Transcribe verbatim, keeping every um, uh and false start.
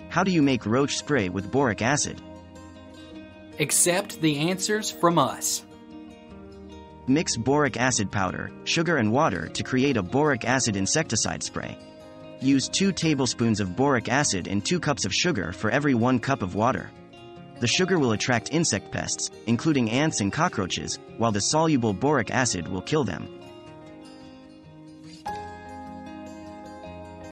How do you make roach spray with boric acid? Accept the answers from us. Mix boric acid powder, sugar and water to create a boric acid insecticide spray. Use two tablespoons of boric acid and two cups of sugar for every one cup of water. The sugar will attract insect pests, including ants and cockroaches, while the soluble boric acid will kill them.